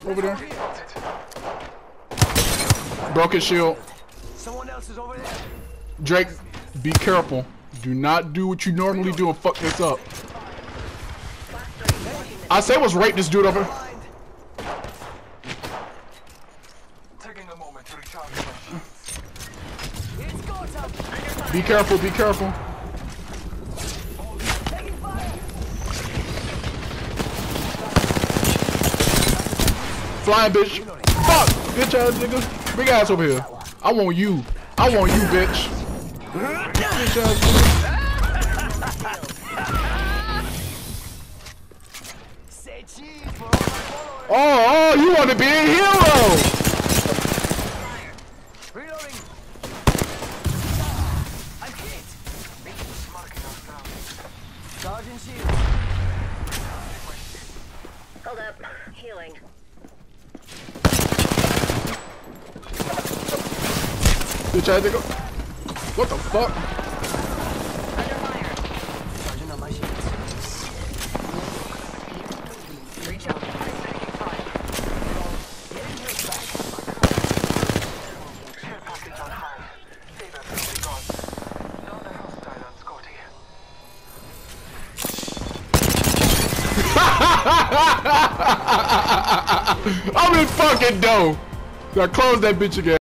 Over there. Broken shield. Someone else is over there. Drake, be careful. Do not do what you normally do and fuck this up. I say let's rape this dude over. Taking a moment to recharge. Be careful, be careful. Flying bitch. Fuck! Bitch ass nigga. Big ass over here. I want you. I want you, bitch. Bitch ass nigga. Oh, you want to be a hero! Reloading. I'm hit. Charging shield. Hold up. Healing. Bitch ass nigga. What the fuck? Under fire. Charging on my shields. Reach out. I'm in fucking dough. Now close that bitch again.